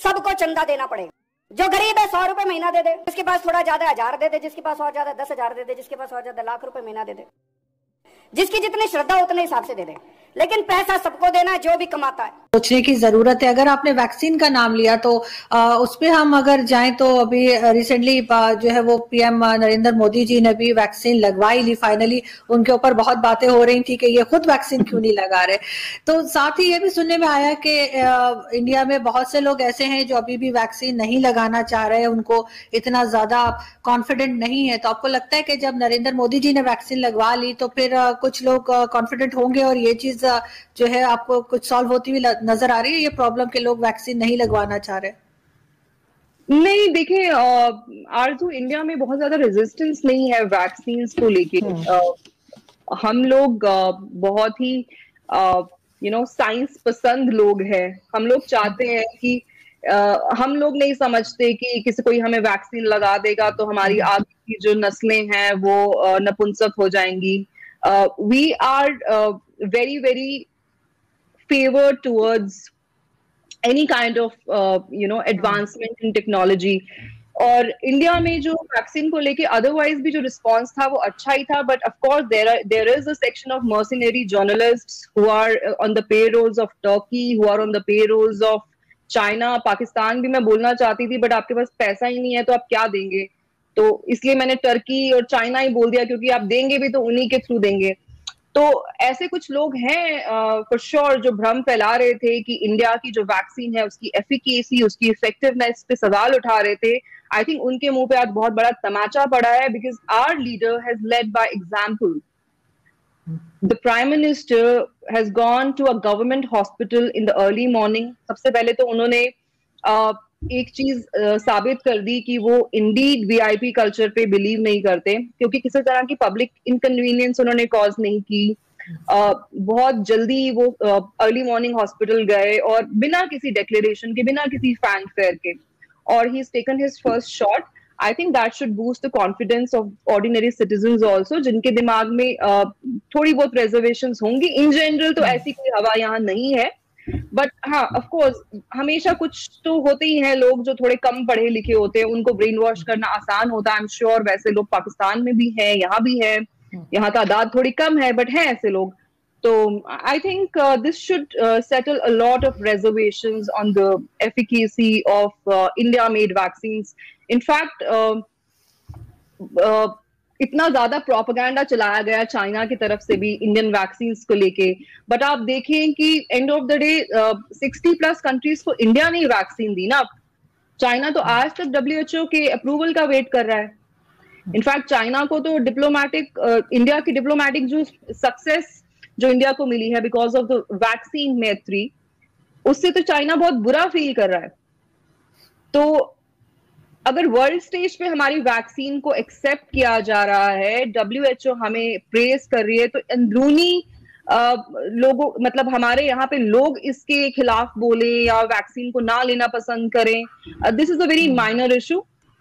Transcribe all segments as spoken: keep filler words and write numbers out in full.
सबको चंदा देना पड़ेगा। जो गरीब है सौ रुपए महीना दे दे, जिसके पास थोड़ा ज्यादा हजार दे दे, जिसके पास और ज्यादा दस हजार दे दे, जिसके पास और ज्यादा लाख रुपए महीना दे दे, जिसकी जितनी श्रद्धा उतने हिसाब से दे दे, लेकिन पैसा सबको देना है जो भी कमाता है। सोचने की जरूरत है। अगर आपने वैक्सीन का नाम लिया तो आ, उस पे हम अगर जाएं तो अभी रिसेंटली जो है वो पीएम नरेंद्र मोदी जी ने भी वैक्सीन लगवाई ली फाइनली। उनके ऊपर बहुत बातें हो रही थी कि ये खुद वैक्सीन क्यों नहीं लगा रहे। तो साथ ही ये भी सुनने में आया कि इंडिया में बहुत से लोग ऐसे हैं जो अभी भी वैक्सीन नहीं लगाना चाह रहे हैं, उनको इतना ज्यादा कॉन्फिडेंट नहीं है। तो आपको लगता है कि जब नरेंद्र मोदी जी ने वैक्सीन लगवा ली तो फिर कुछ लोग कॉन्फिडेंट होंगे और ये चीज जो है आपको कुछ सॉल्व होती हुई नजर आ रही है, ये प्रॉब्लम के लोग वैक्सीन नहीं लगवाना चाह रहे? नहीं, देखिए आरजू, इंडिया में बहुत ज्यादा रेजिस्टेंस नहीं है वैक्सीन को लेके। हम लोग बहुत ही यू नो साइंस पसंद लोग हैं। हम लोग चाहते हैं कि Uh, हम लोग नहीं समझते कि किसी कोई हमें वैक्सीन लगा देगा तो हमारी आगे की जो नस्लें हैं वो uh, नपुंसक हो जाएंगी। We are very very favoured towards any kind of you know advancement in technology. और इंडिया में जो वैक्सीन को लेके अदरवाइज भी जो रिस्पॉन्स था वो अच्छा ही था, but of course there are there is a section of mercenary journalists who are on the payrolls of Turkey, who are on the payrolls of China. Pakistan भी मैं बोलना चाहती थी, बट आपके पास पैसा ही नहीं है तो आप क्या देंगे, तो इसलिए मैंने टर्की और चाइना ही बोल दिया, क्योंकि आप देंगे भी तो उन्हीं के थ्रू देंगे। तो ऐसे कुछ लोग हैं फॉर श्योर जो भ्रम फैला रहे थे कि इंडिया की जो वैक्सीन है उसकी एफिकेसी, उसकी इफेक्टिवनेस पे सवाल उठा रहे थे। आई थिंक उनके मुंह पे आज बहुत बड़ा तमाचा पड़ा है, because our leader has led by example. The Prime Minister has gone to a government hospital in the early morning. सबसे पहले तो उन्होंने uh, एक चीज uh, साबित कर दी कि वो इंडीड वीआईपी कल्चर पे बिलीव नहीं करते, क्योंकि किसी तरह की पब्लिक इनकन्वीनियंस उन्होंने कॉज नहीं की। uh, बहुत जल्दी वो अर्ली मॉर्निंग हॉस्पिटल गए और बिना किसी डिक्लेरेशन के, बिना किसी फैनफेयर के, और he has taken his first shot. I think that should boost the confidence of ordinary citizens also, जिनके दिमाग में uh, थोड़ी बहुत reservations होंगी। In general तो ऐसी कोई हवा यहाँ नहीं है, but हाँ of course हमेशा कुछ तो होते ही हैं लोग जो थोड़े कम पढ़े लिखे होते हैं, उनको ब्रेन वॉश करना आसान होता है। I'm sure वैसे लोग पाकिस्तान में भी हैं, यहाँ भी है, यहाँ तादाद थोड़ी कम है, but हैं ऐसे लोग। So I think uh, this should uh, settle a lot of reservations on the efficacy of uh, India-made vaccines. In fact, uh, uh, इतना ज्यादा प्रोपेगेंडा चलाया गया चाइना की तरफ से भी इंडियन वैक्सीन्स को लेके, बट आप देखें कि end of the day sixty plus countries को इंडिया ने वैक्सीन दी ना। चाइना तो आज तक डब्ल्यू एच ओ के अप्रूवल का वेट कर रहा है। इनफैक्ट चाइना को तो डिप्लोमेटिक uh, इंडिया की डिप्लोमेटिक जो सक्सेस जो इंडिया को मिली है बिकॉज ऑफ द वैक्सीन मैत्री, उससे तो चाइना बहुत बुरा फील कर रहा है। तो अगर वर्ल्ड स्टेज पे हमारी वैक्सीन को एक्सेप्ट किया जा रहा है, डब्ल्यू एच ओ हमें प्रेज कर रही है, तो अंदरूनी लोगों मतलब हमारे यहाँ पे लोग इसके खिलाफ बोले या वैक्सीन को ना लेना पसंद करें, this is a very minor issue.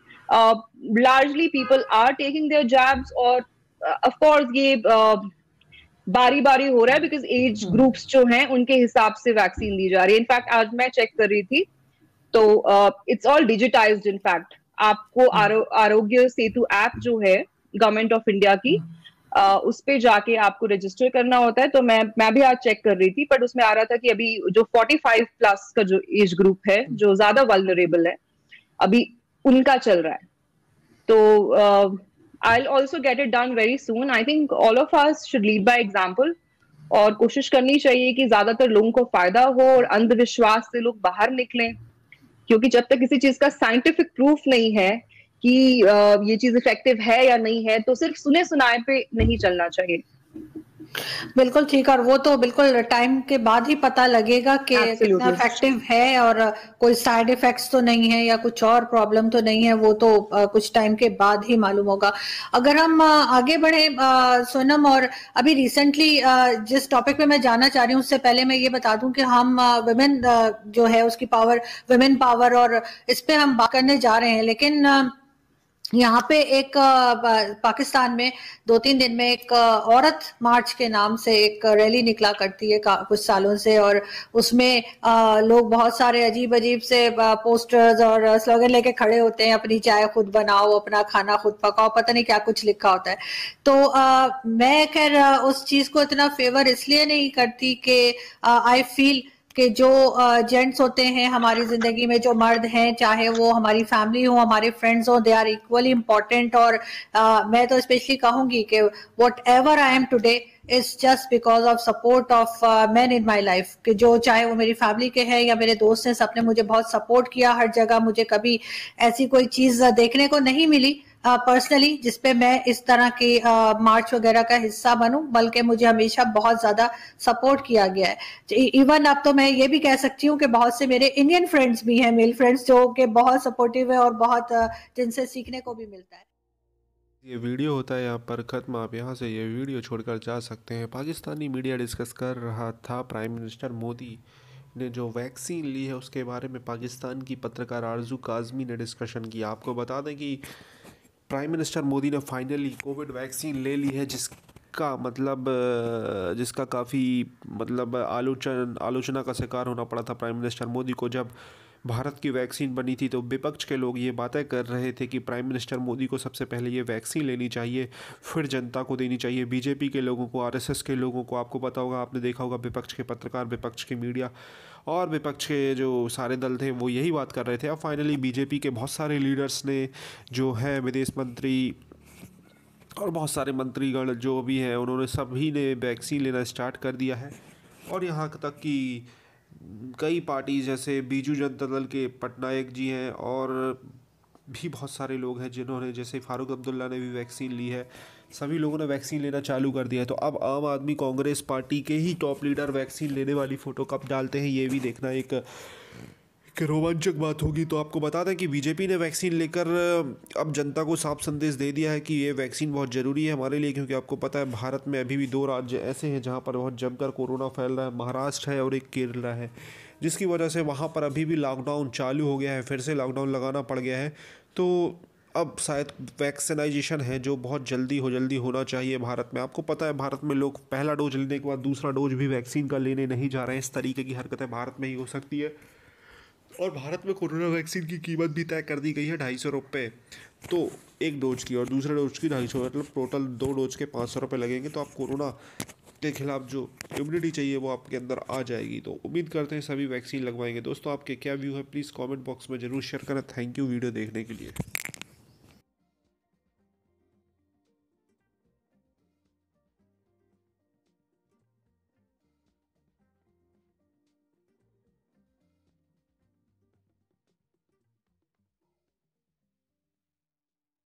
Largely people are taking their jabs, और ऑफ कोर्स ये uh, बारी बारी हो रहा है बिकॉज एज ग्रुप्स जो हैं उनके हिसाब से वैक्सीन दी जा रही है। इनफैक्ट आज मैं चेक कर रही थी तो इट्स ऑल डिजिटाइज्ड। इनफैक्ट आपको आरो, आरोग्य सेतु ऐप जो है गवर्नमेंट ऑफ इंडिया की, uh, उस पे जाके आपको रजिस्टर करना होता है। तो मैं मैं भी आज चेक कर रही थी, बट उसमें आ रहा था कि अभी जो पैंतालीस प्लस का जो एज ग्रुप है जो ज्यादा वल्नरेबल है, अभी उनका चल रहा है। तो uh, I'll also get it done very soon. I think all of us should lead by example, और कोशिश करनी चाहिए कि ज्यादातर लोगों को फायदा हो और अंधविश्वास से लोग बाहर निकलें, क्योंकि जब तक किसी चीज का साइंटिफिक प्रूफ नहीं है कि ये चीज इफेक्टिव है या नहीं है, तो सिर्फ सुने सुनाए पे नहीं चलना चाहिए। बिल्कुल ठीक, और वो तो बिल्कुल टाइम के बाद ही पता लगेगा कि कितना इफेक्टिव है और कोई साइड इफेक्ट्स तो नहीं है या कुछ और प्रॉब्लम तो नहीं है, वो तो कुछ टाइम के बाद ही मालूम होगा। अगर हम आगे बढ़े सोनम, और अभी रिसेंटली जिस टॉपिक पे मैं जाना चाह रही हूँ उससे पहले मैं ये बता दूं कि हम वुमेन जो है उसकी पावर, वुमेन पावर, और इस पे हम बात करने जा रहे हैं। लेकिन यहाँ पे एक अ, पाकिस्तान में दो तीन दिन में एक अ, औरत मार्च के नाम से एक रैली निकला करती है का- कुछ सालों से, और उसमें अ, लोग बहुत सारे अजीब अजीब से अ, पोस्टर्स और स्लोगन लेके खड़े होते हैं, अपनी चाय खुद बनाओ, अपना खाना खुद पकाओ, पता नहीं क्या कुछ लिखा होता है। तो अ, मैं खैर अ, उस चीज को इतना फेवर इसलिए नहीं करती कि आई फील कि जो जेंट्स होते हैं हमारी जिंदगी में, जो मर्द हैं, चाहे वो हमारी फैमिली हो, हमारे फ्रेंड्स हो, दे आर इक्वली इम्पोर्टेंट। और uh, मैं तो स्पेशली कहूंगी कि whatever I am today is just because of support of man in my life, कि जो चाहे वो मेरी फैमिली के हैं या मेरे दोस्त हैं, सबने मुझे बहुत सपोर्ट किया हर जगह। मुझे कभी ऐसी कोई चीज देखने को नहीं मिली पर्सनली uh, जिसपे मैं इस तरह की मार्च uh, वगैरह का हिस्सा बनूं, बल्कि मुझे हमेशा बहुत ज्यादा सपोर्ट किया गया है। इवन अब तो मैं ये भी कह सकती हूँ कि बहुत से मेरे इंडियन फ्रेंड्स भी हैं, मेल फ्रेंड्स, जो कि बहुत सपोर्टिव है और बहुत uh, जिनसे सीखने को भी मिलता है। ये वीडियो होता है यहाँ पर ख़त्म। आप यहाँ से ये वीडियो छोड़कर जा सकते हैं। पाकिस्तानी मीडिया डिस्कस कर रहा था प्राइम मिनिस्टर मोदी ने जो वैक्सीन ली है उसके बारे में। पाकिस्तान की पत्रकार आरजू काज़मी ने डिस्कशन किया। आपको बता दें कि प्राइम मिनिस्टर मोदी ने फाइनली कोविड वैक्सीन ले ली है, जिसका मतलब जिसका काफ़ी मतलब आलोचन आलोचना का शिकार होना पड़ा था प्राइम मिनिस्टर मोदी को। जब भारत की वैक्सीन बनी थी तो विपक्ष के लोग ये बातें कर रहे थे कि प्राइम मिनिस्टर मोदी को सबसे पहले ये वैक्सीन लेनी चाहिए, फिर जनता को देनी चाहिए, बीजेपी के लोगों को, आरएसएस के लोगों को। आपको पता होगा, आपने देखा होगा, विपक्ष के पत्रकार, विपक्ष के मीडिया और विपक्ष के जो सारे दल थे वो यही बात कर रहे थे। अब फाइनली बीजेपी के बहुत सारे लीडर्स ने, जो है विदेश मंत्री और बहुत सारे मंत्रीगण जो भी हैं, उन्होंने सभी ने वैक्सीन लेना स्टार्ट कर दिया है। और यहाँ तक कि कई पार्टी जैसे बीजू जनता दल के पटनायक जी हैं और भी बहुत सारे लोग हैं जिन्होंने, जैसे फारूक अब्दुल्ला ने भी वैक्सीन ली है। सभी लोगों ने वैक्सीन लेना चालू कर दिया है। तो अब आम आदमी कांग्रेस पार्टी के ही टॉप लीडर वैक्सीन लेने वाली फ़ोटो कब डालते हैं, ये भी देखना एक कि रोमांचक बात होगी। तो आपको बता दें कि बीजेपी ने वैक्सीन लेकर अब जनता को साफ संदेश दे दिया है कि ये वैक्सीन बहुत ज़रूरी है हमारे लिए, क्योंकि आपको पता है भारत में अभी भी दो राज्य ऐसे हैं जहाँ पर बहुत जमकर कोरोना फैल रहा है। महाराष्ट्र है और एक केरला है, जिसकी वजह से वहाँ पर अभी भी लॉकडाउन चालू हो गया है, फिर से लॉकडाउन लगाना पड़ गया है। तो अब शायद वैक्सीनाइजेशन है जो बहुत जल्दी हो जल्दी होना चाहिए भारत में। आपको पता है भारत में लोग पहला डोज लेने के बाद दूसरा डोज भी वैक्सीन का लेने नहीं जा रहे हैं। इस तरीके की हरकतें भारत में ही हो सकती है। और भारत में कोरोना वैक्सीन की कीमत भी तय कर दी गई है ढाई सौ रुपये, तो एक डोज की, और दूसरे डोज की ढाई सौ, मतलब टोटल दो डोज के पाँच सौ रुपये लगेंगे। तो आप कोरोना के खिलाफ जो इम्यूनिटी चाहिए वो आपके अंदर आ जाएगी। तो उम्मीद करते हैं सभी वैक्सीन लगवाएंगे। दोस्तों, आपके क्या व्यू है प्लीज़ कमेंट बॉक्स में ज़रूर शेयर करें। थैंक यू वीडियो देखने के लिए।